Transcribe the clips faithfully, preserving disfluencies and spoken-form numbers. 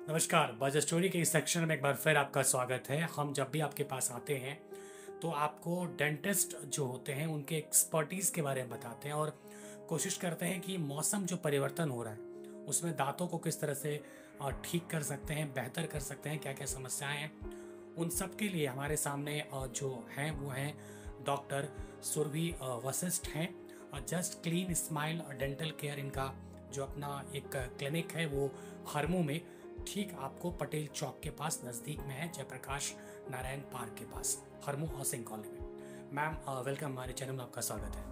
नमस्कार, बज स्टोरी के इस सेक्शन में एक बार फिर आपका स्वागत है। हम जब भी आपके पास आते हैं तो आपको डेंटिस्ट जो होते हैं उनके एक्सपर्टीज़ के बारे में बताते हैं और कोशिश करते हैं कि मौसम जो परिवर्तन हो रहा है उसमें दांतों को किस तरह से अ, ठीक कर सकते हैं, बेहतर कर सकते हैं, क्या क्या समस्याएं हैं। उन सब के लिए हमारे सामने अ, जो हैं वो हैं डॉक्टर सुरभि अ, वशिष्ठ हैं। Just clean smile dental care इनका जो अपना एक क्लिनिक है वो हरमू में, ठीक आपको पटेल चौक के पास नज़दीक में है, जयप्रकाश नारायण पार्क के पास, हरमू हाउसिंग कॉलोनी में। मैम वेलकम, हमारे चैनल में आपका स्वागत है।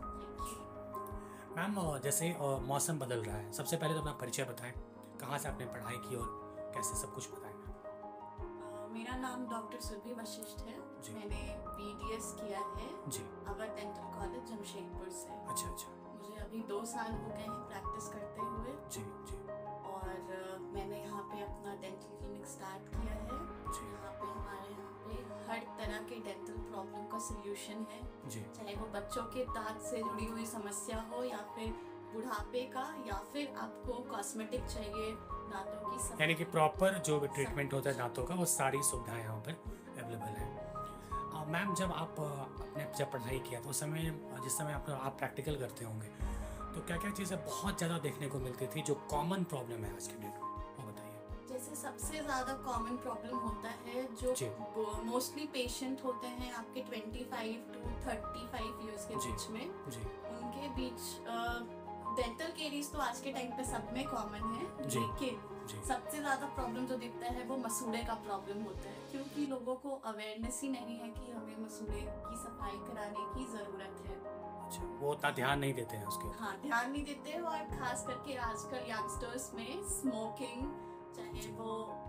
मैम अ, जैसे अ, मौसम बदल रहा है, सबसे पहले तो अपना परिचय बताएं, कहाँ से आपने पढ़ाई की और कैसे, सब कुछ बताएं। अ, मेरा नाम डॉक्टर सुरभि वशिष्ठ है। जी। मैंने बीडीएस किया है जी। अवध डेंटल कॉलेज जमशेदपुर से। अच्छा अच्छा। मुझे अभी दो साल हो गए हैं प्रैक्टिस करते हुए, जी जी और अ, मैंने यहाँ पे अपना डेंटल क्लिनिक स्टार्ट किया है। जी यहाँ पे हमारे यहाँ पे हर तरह के डेंटल प्रॉब्लम का सोल्यूशन है, जी। चाहे वो बच्चों के दांत से जुड़ी हुई समस्या हो या फिर बुढ़ापे का, या फिर आपको कॉस्मेटिक चाहिए, दांतों की सफाई। यानी कि प्रॉपर जो भी ट्रीटमेंट होता है दांतों का वो सारी सुविधाएं यहाँ पर अवेलेबल है। अ, मैम जब आप अ, अपने जब पढ़ाई किया तो उस समय अ, जिस समय आप आप प्रैक्टिकल करते होंगे तो क्या क्या चीज़ें बहुत ज़्यादा देखने को मिलती थी जो कॉमन प्रॉब्लम है आज के डेट में, वो बताइए। जैसे सबसे ज़्यादा कॉमन प्रॉब्लम होता है जो जी। मोस्टली पेशेंट होते हैं आपके पच्चीस टू पैंतीस इयर्स के जी। बीच में, जी उनके बीच डेंटल केरीज तो आज के टाइम पे सब में कॉमन है, जी। लेकिन जी सबसे ज़्यादा प्रॉब्लम जो दिखता है वो मसूड़े का प्रॉब्लम होता है, क्योंकि लोगों को अवेयरनेस ही नहीं है कि हमें मसूड़े की सफाई कराने की ज़रूरत है। अच्छा, वो उतना ध्यान नहीं देते हैं उसके। हाँ, ध्यान नहीं देते हैं, और खास करके आजकल यंगस्टर्स में स्मोकिंग, चाहे वो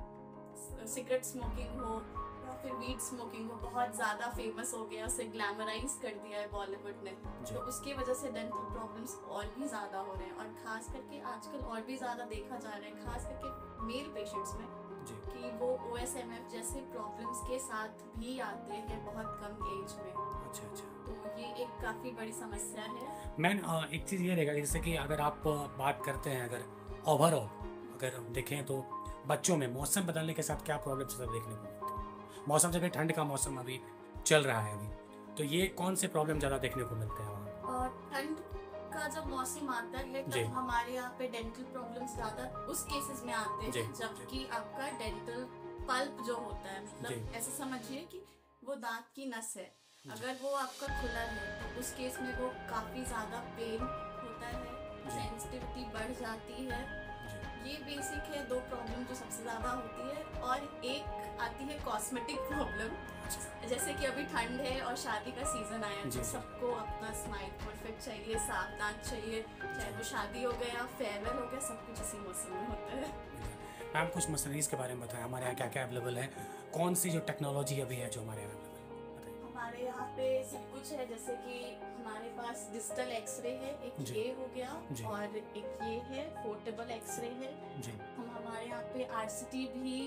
सिगरेट स्मोकिंग हो या फिर वीड स्मोकिंग हो, बहुत ज़्यादा फेमस हो गया, उसे ग्लैमराइज कर दिया है बॉलीवुड ने, तो उसकी वजह से डेंटल प्रॉब्लम्स और भी ज़्यादा हो रहे हैं। और खास करके आजकल और भी ज़्यादा देखा जा रहा है, खास करके मेल पेशेंट्स में, जी कि वो ओ एस एम एफ जैसे प्रॉब्लम्स के साथ भी आते हैं बहुत कम एज में। अच्छा अच्छा। तो ये एक काफ़ी बड़ी समस्या है। मैन अ, एक चीज़ ये रहेगा कि जैसे कि अगर आप अ, बात करते हैं, अगर ओवरऑल अगर हम देखें तो बच्चों में मौसम बदलने के साथ क्या प्रॉब्लम ज़्यादा देखने को मिलती है। मौसम जब ठंड का मौसम अभी चल रहा है अभी, तो ये कौन से प्रॉब्लम ज़्यादा देखने को मिलते हैं वहाँ। और ठंड का जब मौसम आता है जी। तब हमारे यहाँ पे डेंटल प्रॉब्लम्स ज़्यादा उस केसेस में आते जी, हैं जबकि आपका डेंटल पल्प जो होता है, मतलब जी। ऐसा समझिए कि वो दांत की नस है, अगर वो आपका खुला है तो उस केस में वो काफ़ी ज़्यादा पेन होता है, सेंसिटिविटी बढ़ जाती है। जी ये बेसिक है दो प्रॉब्लम जो सबसे ज़्यादा होती है। और एक आती है कॉस्मेटिक प्रॉब्लम, जैसे कि अभी ठंड है और शादी का सीजन आया है, जी, तो जी। सबको अपना स्माइल परफेक्ट चाहिए, साफ दांत चाहिए, चाहे वो शादी हो गया, फेयरवेल हो गया, सब कुछ इसी मौसम में होता है। मैम कुछ मशीनरीज के बारे में बताएं, हमारे यहाँ क्या क्या अवेलेबल है, कौन सी जो टेक्नोलॉजी अभी है जो हमारे यहाँ अवेलेबल है, बताइए। हमारे यहाँ पे सब कुछ है, जैसे कि हमारे पास डिजिटल एक्सरे है, एक जी। ये हो गया, जी। और एक ये है पोर्टेबल एक्सरे है। जी हम हमारे यहाँ पे आर सी टी भी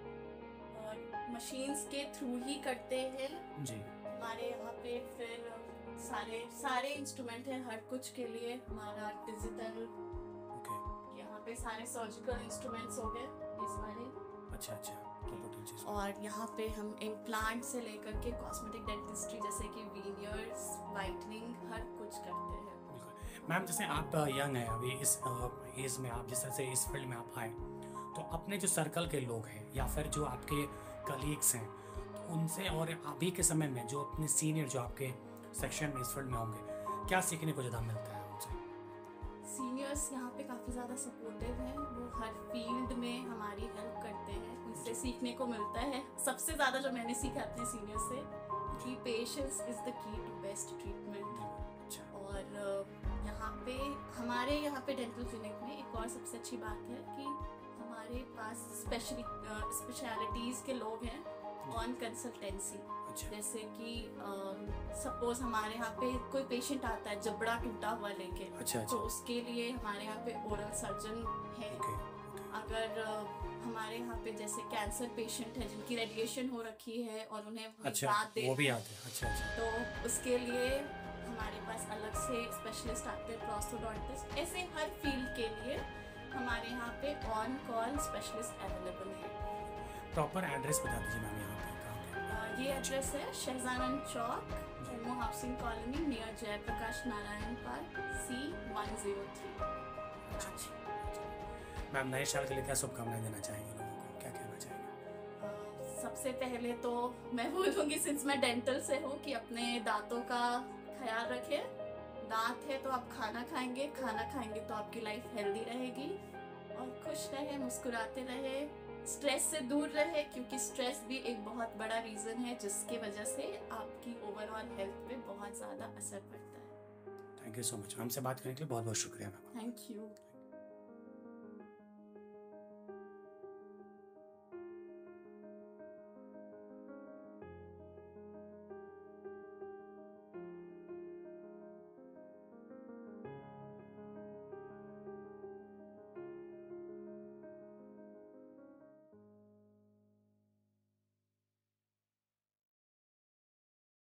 मशीन्स के थ्रू ही करते हैं। जी हमारे यहाँ पे फिर सारे सारे इंस्ट्रूमेंट हैं हर कुछ के लिए, हमारा डिजिटल, ओके। यहाँ पे सारे सर्जिकल इंस्ट्रूमेंट्स हो गए ये सारे। अच्छा अच्छा, रोबोटिक चीज़। और यहाँ पे हम इम्प्लांट से लेकर के कॉस्मेटिक डेंटिस्ट्री जैसे कि वीनियर्स, वाइटनिंग, हर कुछ करते हैं। बिल्कुल। मैम जैसे आप यंग हैं अभी, इस एज में आप जिस तरह से इस फील्ड में आप आए, तो अपने जो सर्कल के लोग हैं या फिर जो आपके कलीग्स हैं, तो उनसे और अभी के समय में जो अपने सीनियर जो आपके सेक्शन में इस फील्ड में होंगे, क्या सीखने को ज़्यादा मिलता है उनसे। सीनियर्स यहाँ पे काफ़ी ज़्यादा सपोर्टिव हैं, वो हर फील्ड में हमारी हेल्प करते हैं, उनसे सीखने को मिलता है। सबसे ज़्यादा जो मैंने सीखा अपने सीनियर से कि patience is the key to best treatment. अच्छा। और अ, यहाँ पे हमारे यहाँ पे डेंटल क्लिनिक में एक और सबसे अच्छी बात है कि हमारे पास स्पेशली स्पेशलिटीज़ के लोग हैं ऑन कंसल्टेंसी। अच्छा जैसे कि सपोज हमारे यहाँ पे कोई पेशेंट आता है जबड़ा टूटा हुआ लेके, अच्छा तो अच्छा। उसके लिए हमारे यहाँ पे ओरल सर्जन है। Okay okay. अगर अ, हमारे यहाँ पे जैसे कैंसर पेशेंट है जिनकी रेडिएशन हो रखी है और उन्हें अच्छा, दांत दे, वो भी आते हैं। अच्छा अच्छा। तो उसके लिए हमारे पास अलग से स्पेशलिस्ट आते हैं, प्रोस्थोडोंटिस्ट। ऐसे हर फील्ड के लिए हमारे यहाँ पे ऑन कॉल स्पेशलिस्ट अवेलेबल है। प्रॉपर एड्रेस बता दीजिए मैम यहाँ पे कहाँ पे। अ, ये एड्रेस है Shahjanand Chowk, Jammu housing colony, near Jayaprakash Narayan park, C one zero three. Ma'am नए साल के लिए क्या शुभकामनाएं देना चाहेंगे लोगों को, क्या कहना चाहेंगे? अ, सबसे पहले तो मैं बोलूँगी, सिंस मैं डेंटल से हूँ, कि अपने दांतों का ख्याल रखें। दांत है तो आप खाना खाएंगे, खाना खाएंगे तो आपकी लाइफ हेल्दी रहेगी, और खुश रहे, मुस्कुराते रहे, स्ट्रेस से दूर रहे, क्योंकि स्ट्रेस भी एक बहुत बड़ा रीज़न है जिसकी वजह से आपकी ओवरऑल हेल्थ पे बहुत ज़्यादा असर पड़ता है। Thank you so much. हमसे बात करने के लिए बहुत बहुत शुक्रिया मैम। Thank you.